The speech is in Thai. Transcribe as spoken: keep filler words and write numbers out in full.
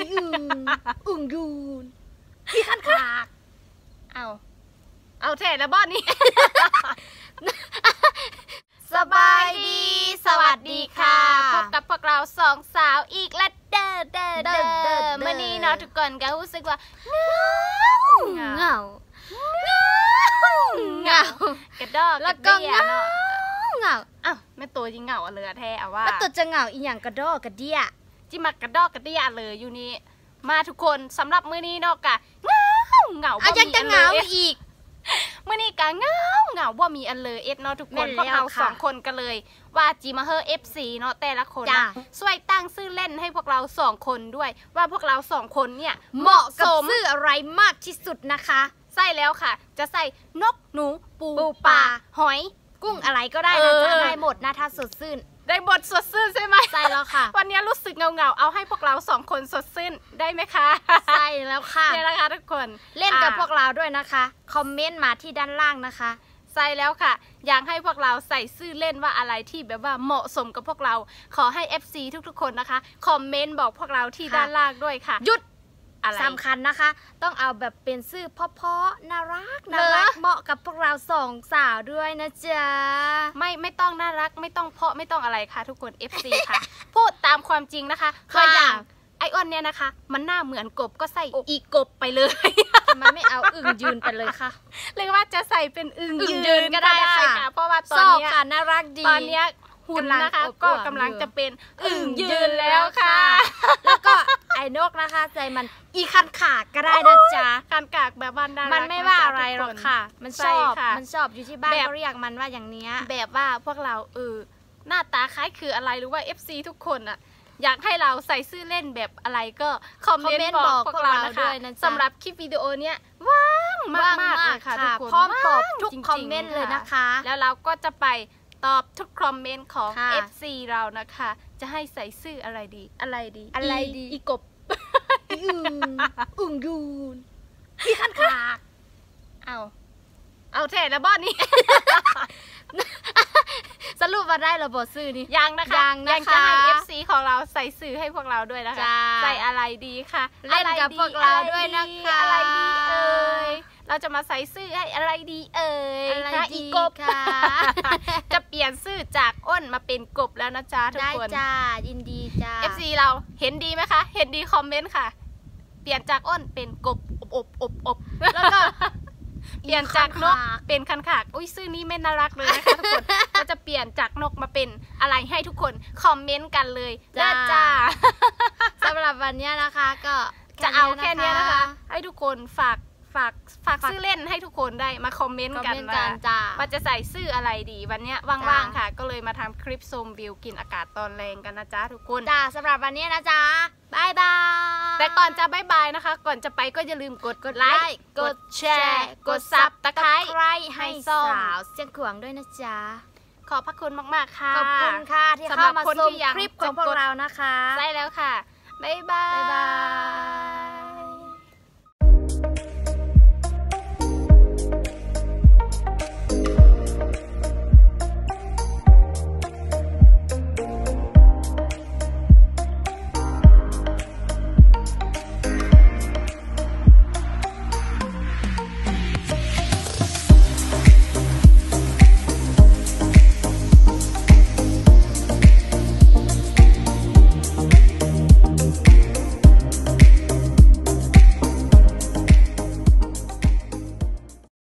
อึ่งอึ่งยูนพี่ขันขากเอาเอาแท้แล้วบ้านนี้สบายดีสวัสดีค่ะพบกับพวกเราสองสาวอีกแล้วเด้อเด้อเด้อเมื่อนี้เนาะทุกคนก็รู้สึกว่าเงาเงาเงากระดอกแล้วก็เงาเงาอ้าวแม่ตัวยิงเงาเลยแท้เอาว่าแล้วตัวจะเงาอีหยังกระดอกกระเดียจิมักกระดอกกระเดียเลยอยู่นี่มาทุกคนสำหรับมื้อนี้เนาะกะเงาเงาบ่มีอันเลยอีกเมื่อนี้กะเงาเงาว่ามีอันเลยเอ็ดเนาะทุกคนพวกเราสองคนกันเลยว่าจีมาเฮอ เอฟ ซี เนาะแต่ละคนช่วยตั้งชื่อเล่นให้พวกเราสองคนด้วยว่าพวกเราสองคนเนี่ยเหมาะกับชื่ออะไรมากที่สุดนะคะใส่แล้วค่ะจะใส่นกหนูปูปลาหอยกุ้งอะไรก็ได้นะจ๊ะได้หมดนะถ้าสดชื่นได้บทสดชื่นใช่ไหมใช่แล้วค่ะวันนี้รู้สึกเงาเงาเอาให้พวกเราสองคนสดชื่นได้ไหมคะใช่แล้วค่ะเนี่ยนะคะทุกคนเล่นกับพวกเราด้วยนะคะคอมเมนต์มาที่ด้านล่างนะคะใช่แล้วค่ะอยากให้พวกเราใส่ชื่อเล่นว่าอะไรที่แบบว่าเหมาะสมกับพวกเราขอให้ เอฟ ซี ทุกๆคนนะคะคอมเมนต์บอกพวกเราที่ด้านล่างด้วยค่ะหยุดสำคัญนะคะต้องเอาแบบเป็นชื่อเพาะๆน่ารักน่ารักเหมาะกับพวกเราสองสาวด้วยนะจ๊ะไม่ไม่ต้องน่ารักไม่ต้องเพาะไม่ต้องอะไรค่ะทุกคน เอฟ ซี ค่ะพูดตามความจริงนะคะตัวอย่างไอออนเนี่ยนะคะมันหน้าเหมือนกบก็ใส่อีกกบไปเลยทำไมไม่เอาอึ่งยืนไปเลยคะเรียกว่าจะใส่เป็นอึ่งยืนก็ได้ค่ะเพราะว่าตอนนี้น่ารักดีตอนนี้หุ่นนะคะก็กำลังจะเป็นอึ่งยืนแล้วค่ะแล้วก็ไอ้นกนะคะใจมันอีคันขากก็ได้นะจ๊ะคันขากแบบบ้านมันไม่ว่าอะไรหรอกค่ะมันชอบมันชอบอยู่ที่บ้านก็เรียกมันว่าอย่างนี้แบบว่าพวกเราเออหน้าตาคล้ายคืออะไรหรือว่า เอฟ ซี ทุกคนอ่ะอยากให้เราใส่ชื่อเล่นแบบอะไรก็คอมเมนต์บอกพวกเรานะคะสำหรับคลิปวิดีโอเนี้ยว่างมากมากเลยค่ะทุกคนพร้อมตอบทุกคอมเมนต์เลยนะคะแล้วเราก็จะไปตอบทุกคอมเมนต์ของ เอฟ ซี เรานะคะจะให้ใส่ชื่ออะไรดีอะไรดีอะไรดีอีกบอึ่งอึ่งยูนพี่ขันขากเอาเอาแท้แล้วบ้านนี้สรุปว่าได้ระบบชื่อนี่ยังนะคะยังจะให้ เอฟ ซี ของเราใส่ชื่อให้พวกเราด้วยนะคะใส่อะไรดีคะเล่นกับพวกเราด้วยนะคะอะไรดีเอ่ยเราจะมาใส่ชื่อให้อะไรดีเอ่ยอะไรดีกบค่ะจะเปลี่ยนชื่อจากอ้นมาเป็นกบแล้วนะจ๊ะทุกคนได้จ้ายินดีจ้าเอฟ ซี เราเห็นดีไหมคะเห็นดีคอมเมนต์ค่ะเปลี่ยนจากอ้นเป็นกบอบอบอบอบแล้วก็เปลี่ยนจากนกเป็นคันขากอุ้ยชื่อนี้ไม่น่ารักเลยนะคะทุกคนก็จะเปลี่ยนจากนกมาเป็นอะไรให้ทุกคนคอมเมนต์กันเลยจ้าจ้าสำหรับวันนี้นะคะก็จะเอาแค่นี้นะคะให้ทุกคนฝากฝากฝากชื่อเล่นให้ทุกคนได้มาคอมเมนต์กันนะว่าจะใส่ชื่ออะไรดีวันนี้ว่างๆค่ะก็เลยมาทำคลิปชมวิวกินอากาศตอนแรงกันนะจ๊ะทุกคนจ้าสำหรับวันนี้นะจ๊ะบายบายแต่ก่อนจะบายบายนะคะก่อนจะไปก็อย่าลืมกดกดไลค์กดแชร์กดซับตะไคร้ให้สาวเสียงขวางด้วยนะจ๊ะขอบพระคุณมากๆค่ะขอบคุณค่ะที่เข้ามาชมคลิปของพวกเรานะคะใช่แล้วค่ะบายบา